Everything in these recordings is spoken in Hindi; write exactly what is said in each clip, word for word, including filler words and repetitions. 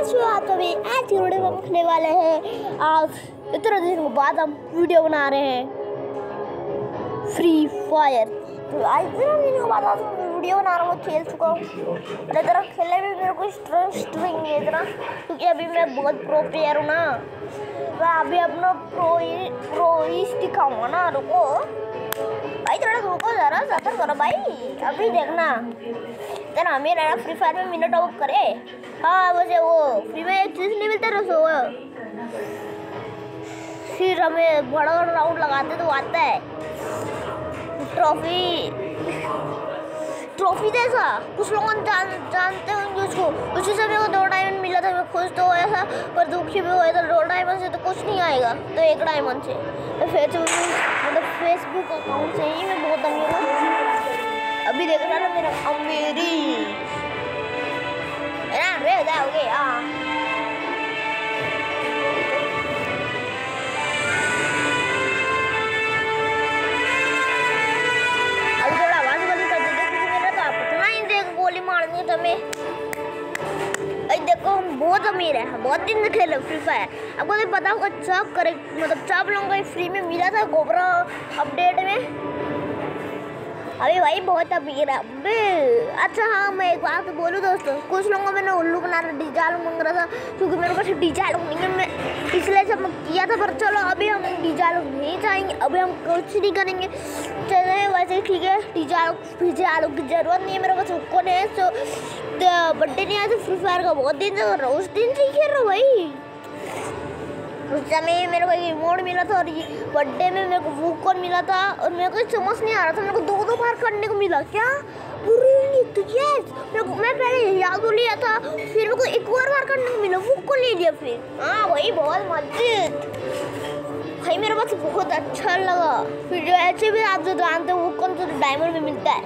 कैसे हो आप सभी। आज की वीडियो में रखने वाले हैं। आज इतने दिनों के बाद हम वीडियो बना रहे हैं फ्री फायर। तो आज इतने दिनों के बाद आज वीडियो बना रहा हूँ। खेल चुका हूँ और इतना खेलने में मेरे को इंटरेस्ट नहीं है इतना, क्योंकि अभी मैं बहुत प्रो प्लेयर हूँ ना। मैं अभी अपना प्रो प्रो दिखाऊंगा ना। रुको भाई, थोड़ा रुको जरा, सफर करो भाई। अभी देखना तेरा मेरा फ्री फायर में मिनट आउट करे। हाँ वैसे वो फ्री में एक चीज़ नहीं मिलता ना, सो फिर हमें बड़ा बड़ा राउंड लगाते तो आता है ट्रॉफी ट्रॉफी जैसा। कुछ लोग जान जानते होंगे उसको। उसी से मेरे को दो डायमंड मिला था। मैं खुश तो हुआ था पर दुखी भी हुआ था। दो डायमंड से तो कुछ नहीं आएगा, तो एक डायमंड से फेसबुक मतलब फेसबुक अकाउंट से ही मैं बहुत अमीर हूँ। अभी देख रहा ना मेरा अमीरी रह जाओगे। हाँ अभी थोड़ा आवाज बंद कर देते क्योंकि मेरा तो आप इतना ही देख गोली मारनी है तुम्हें। अरे देखो हम बहुत अमीर है, बहुत दिन से खेले फ्री फायर। आपको नहीं पता होगा सब करेक्ट मतलब सब लोगों को फ्री में मिला था कोबरा अपडेट में। अभी भाई बहुत अमीर है अबे। अच्छा हाँ मैं एक बात बोलूँ दोस्तों, कुछ लोगों को मैंने उल्लू बनाना डीजाल मांग रहा था क्योंकि मेरे पास डीजाल नहीं है। मैं इसलिए सब किया था, पर चलो अभी हम डीजाल नहीं चाहेंगे। अभी हम कुछ नहीं करेंगे, चले वैसे ठीक है। डीजाल डीजाल की जरूरत नहीं है मेरे पास। उसको नहीं सो बर्थडे नहीं आया तो फ्री फायर का बहुत दिन से कर रहा हूँ। उस दिन से खेल रहा हूँ भाई। उस समय मेरे को इमोट मिला था और बर्थडे में मेरे को वो कौन मिला था और मेरे को समझ नहीं आ रहा था। मेरे को दो दो बार करने को मिला क्या तो यस मेरे को मैं पहले याद लिया था, फिर मेरे को एक और बार करने को मिला, वो को ले लिया फिर। हाँ भाई बहुत मजेद भाई, मेरे पास बहुत अच्छा लगा। फिर जो ऐसे भी आप जो जानते हो वो कौन सा डायमंड में मिलता है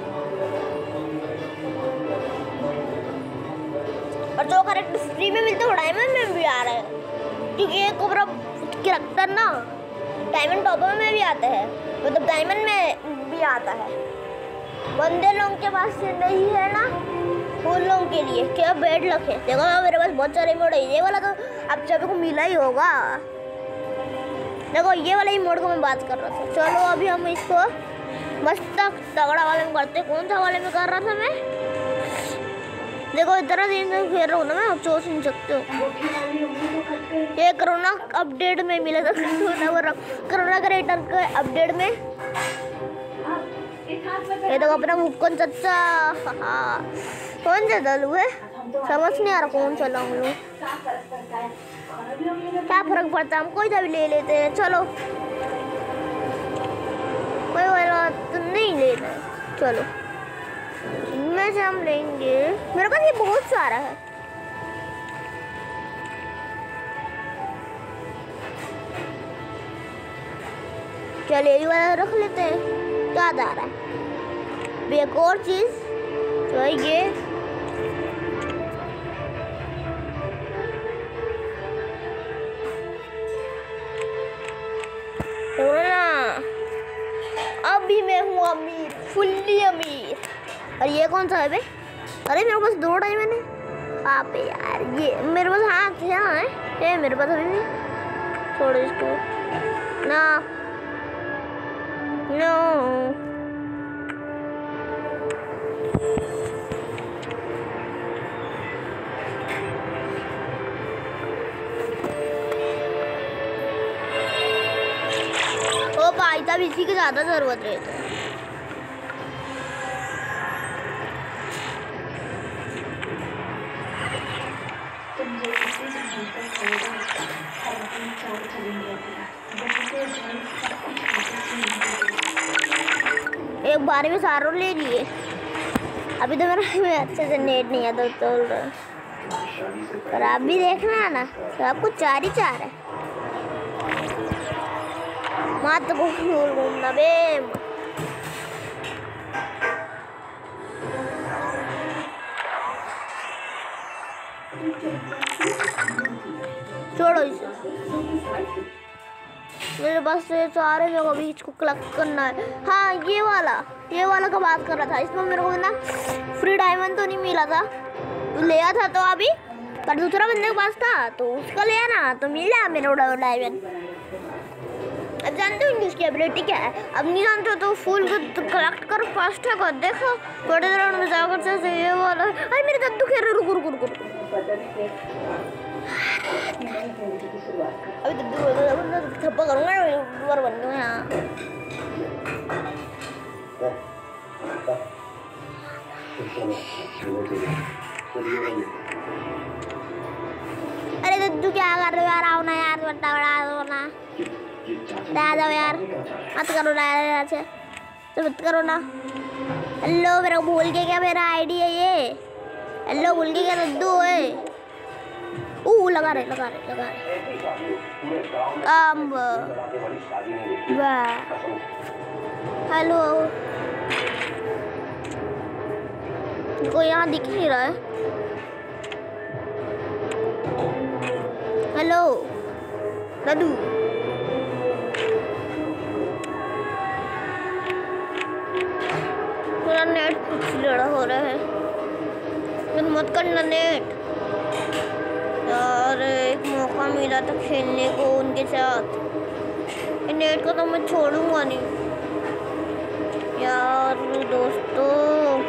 और जो करेक्ट फ्री में मिलता है वो डायमंड में भी आ रहा है, क्योंकि ये कोबरा कैरेक्टर ना डायमंड टॉपर में भी आता है, मतलब डायमंड में भी आता है। बंदे लोगों के पास नहीं है ना, उन लोगों के लिए क्या बेड लक है। देखो मेरे पास बहुत सारे इमोट है। ये वाला तो आप सभी को मिला ही होगा। देखो ये वाला इमोट को मैं बात कर रहा था। चलो अभी हम इसको मस्त तगड़ा वाले में करते। कौन सा वाले में कर रहा था मैं? देखो इतना दिन से खेल रहा हूँ ना मैं, आप सोच नहीं सकते हो। ये कोरोना अपडेट में मिला था, कोरोना क्रिएटर के अपडेट में। ये देखो अपना मुक्कन चच्चा। हाँ कौन सा दल है समझ नहीं आ रहा, कौन सा लाऊं लूं। क्या फर्क पड़ता है, हम कोई सा भी ले लेते हैं। चलो कोई वाला तो नहीं लेना है, चलो इनमें से हम लेंगे। मेरे पास ये बहुत सारा है। चलिए ये वाला रख लेते हैं, क्या आ रहा है। एक और चीज तो ये तो ना अभी मैं हूँ अमीर, फुल्ली अमीर। और ये कौन सा है बे? अरे मेरे पास दो डायमंड है। आप यार ये मेरे पास हाँ क्या है ये मेरे पास अभी भी। छोड़ो इसको ना नो। ओ भाई तब इसी की ज़्यादा ज़रूरत रहती है। एक बार में सारों ले लिए। अभी तो मेरा अच्छे से नेट नहीं आता तो पर आप भी देखना है ना, तो आपको चार ही चार है। मत घूम घूमना बे। छोड़ो इसे। मेरे पास से सारे जगह भी इसको कलेक्ट करना है। हाँ ये वाला ये वाला का बात कर रहा था। इसमें मेरे को ना फ्री डायमंड तो नहीं मिला था, तो लिया था तो अभी पर दूसरा बंदे के पास था तो उसका लिया ना, तो मिला मेरा उड़ा डायमंड। अब जानते हो उसकी एबिलिटी क्या है? अब नहीं जानते हो तो फूल को तो कलेक्ट कर, फास्ट है कर, देखो थोड़े देर में जाकर से ये वाला। अरे मेरे दद्दू खेल रहे, रुक रुक रुक रुक। अभी दद्दू बोल रहा है थप्पा करूंगा, यूट्यूबर बन गया यहाँ। अरे दद्दू क्या कर रहे हो यार? आओ ना यार, बड़ा बड़ा ना आ जाओ यार, मत करो ना यार, तो मत करो ना। हेलो मेरा भूल के क्या मेरा आईडी है ये? हेलो भूल के क्या दद्दू है? ओ लगा रहे लगा रहे लगा रहे अम्ब वाह। हेलो कोई यहाँ दिख नहीं रहा है। हेलो दद्दू, मेरा नेट कुछ लड़ा हो रहा है, तुम मत करना नेट यार। एक मौका मिला था खेलने को उनके साथ, नेट को तो मैं छोड़ूंगा नहीं यार दोस्तों।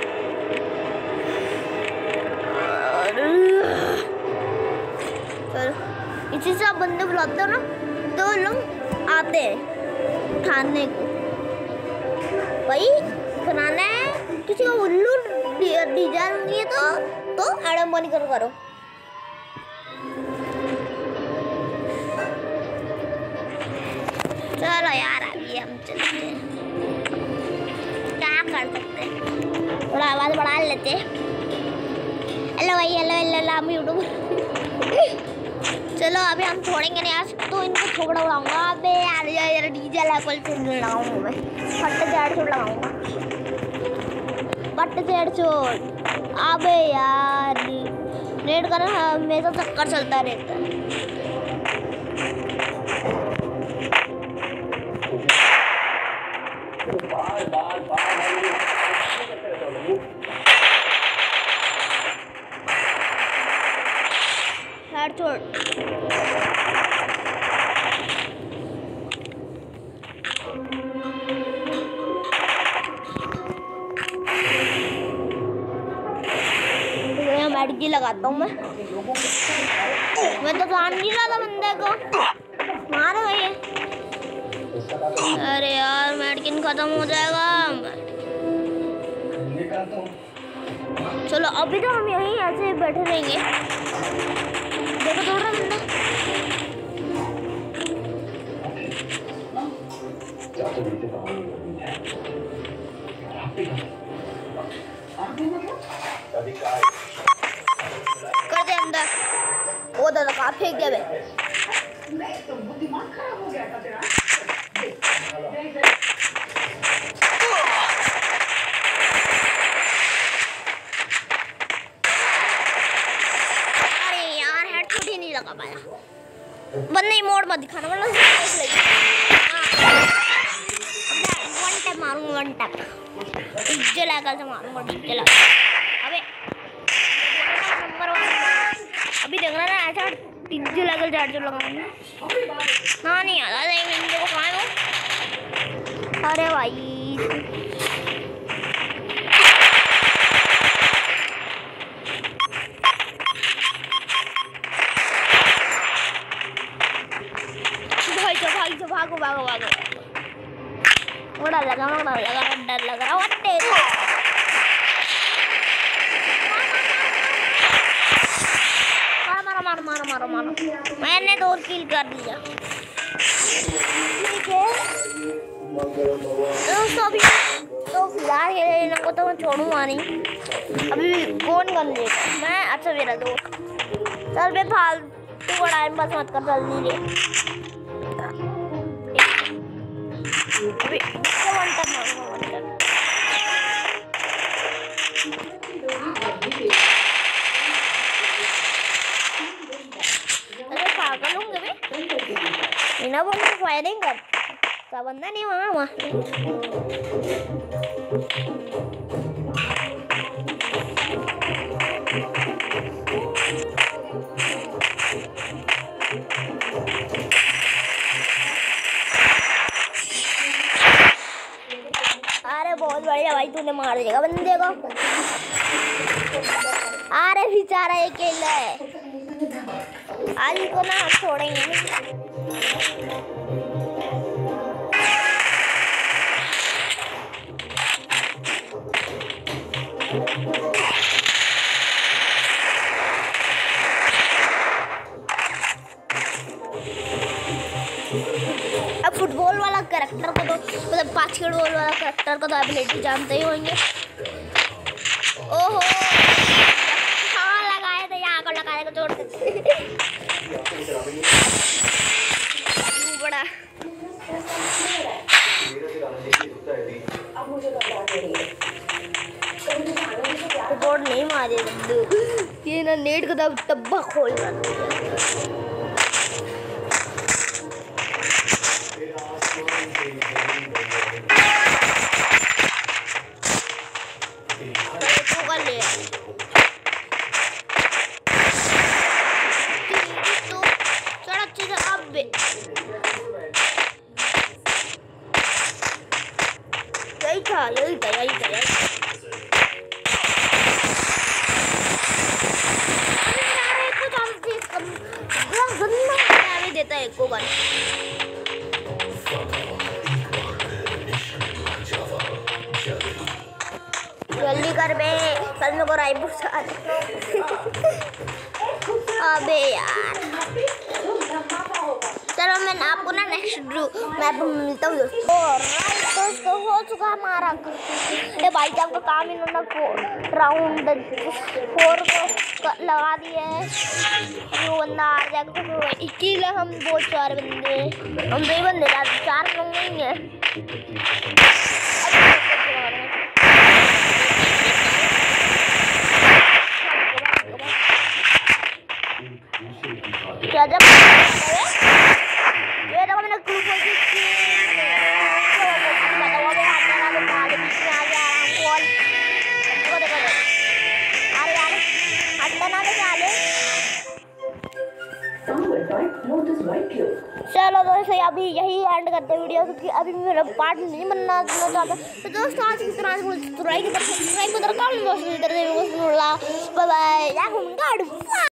इसी से आप बंदे बुलाते हो ना तो लोग आते हैं खाने को। भाई बनाना है किसी को उल्लू डिजाइन नहीं है तो तो आड़म्बनी करो करो। चलो यार अभी हम चलते हैं, क्या कर सकते हैं, थोड़ा आवाज बढ़ा लेते हैं। हेलो भाई, हेलो हेलो हम यूट्यूब। चलो अभी हम छोड़ेंगे नहीं आज तो इनको छोड़ उड़ाऊंगा। अबे यार यार डीजे लेवल से लगाऊंगा मैं, फट चढ़ छोड़ लगाऊंगा, फट चढ़ छोड़। अबे यार नेट का ना मेरा चक्कर चलता रहता है। हेड छोड़ मैडगी लगाता हूँ मैं मैं तो जान नहीं रहा था बंदे को मार गई। अरे यार मेडकिन खत्म हो जाएगा। चलो अभी तो हम यहीं ऐसे बैठे रहेंगे। देखो दौड़ रहा बंदा, कर दे अंदर। वो दादा कहाँ फेंक दिया बे? दिमाग खराब हो गया था तेरा। अरे यार हेड शॉट ही नहीं लगा पाया। बंदे मोड़ मत दिखाना वरना वन टैप मारूंगा, वन टैप डीजे लगा से मारूंगा, डीजे लगा। अबे नंबर वन अभी देख रहा ना ऐसा डीजे लगा चार्जर लगाऊंगा ना, नहीं आता है मेरे को कहाँ हो। अरे भाई भाई तो भाई तो भागो भागो भागो। बड़ा लगा बड़ा लगा डर लग रहा है। मारो मारो मारो मारो मारो, मैंने दो किल कर दिया। ठीक है दोस्तों अभी तो फिलहाल इनको तो मैं छोड़ूंगा नहीं। अभी कौन कर लेगा मैं? अच्छा मेरा दोस्त। चल बे फालतू का टाइम पास मत कर, जल्दी ले। अभी वन टैप मारूंगा, वन टैप। अरे पागल होंगे बे, बिना बम से फायरिंग कर सा बंदा नहीं वहाँ वहाँ। भाई तूने मार देगा बंदे को। अरे बेचारा अकेला है, आज को ना हम छोड़ेंगे नहीं। अब फुटबॉल वाला कैरेक्टर को तो मतलब बास्केटबॉल वाला कैरेक्टर को तो एबिलिटी जानते ही होंगे। ओहो हाँ लगाए थे, यहाँ को लगाए को छोड़ देते बड़ा बोर्ड नहीं मारे बंदू, ये ना नेट का डब्बा खोल रहा यही था यही था यही था यही देता है को गन। जल्दी कर बे, कल मेरे को रायपुर से आ अबे यार चलो मैं आपको ना नेक्स्ट मैप में मिलता हूँ दोस्तों। दोस्तों हो चुका हमारा ये भाई साहब का काम, इन्होंने फोर राउंड फोर को लगा दिया है। वो बंदा आ जाएगा तो इक्कीस हम बहुत सारे बंदे, हम दो ही बंदे चार लोग नहीं है। क्या जब ये देखो मैंने क्लू खोल दी थी, बताओ अबे हाथ लगा के पाले बीच में आ गया आराम कॉल। देखो देखो अरे यार हटना ना दे साले। चलो दोस्तों अभी यही एंड करते वीडियो, क्योंकि अभी मेरा पार्ट नहीं बनना चाहता। तो दोस्तों आज की तरह सब्सक्राइब कर सब्सक्राइब कर कमेंट बॉक्स में इधर से बाय बाय।